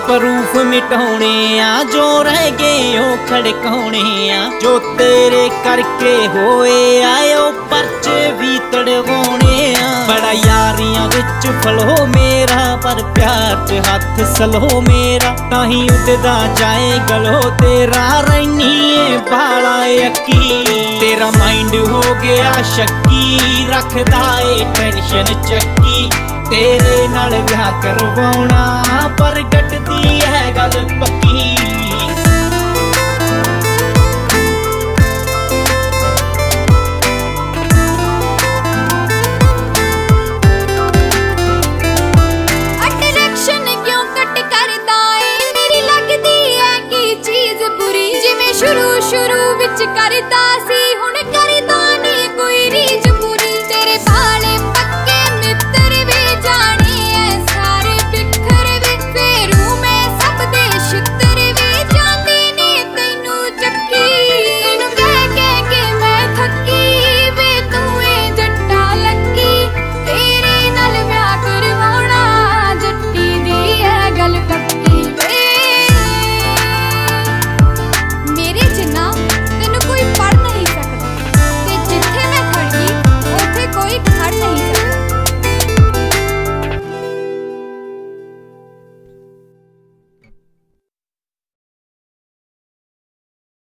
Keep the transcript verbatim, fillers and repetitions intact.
Proof मिटाने आ, जो रह गए ओ खड़काने आ। जो तेरे करके होए आयो परचे भी तड़वाने आ। बड़ा यारियां विच फलो मेरा, पर प्यार च हथ सलो मेरा। ताही उड़दा जाए गलो तेरा, रैनी बाला यकी। तेरा माइंड हो गया शक्की, रखदा ए टेंशन चक्की। तेरे नाल ब्याह करवाउणा, पर गटदी है गल पक्की।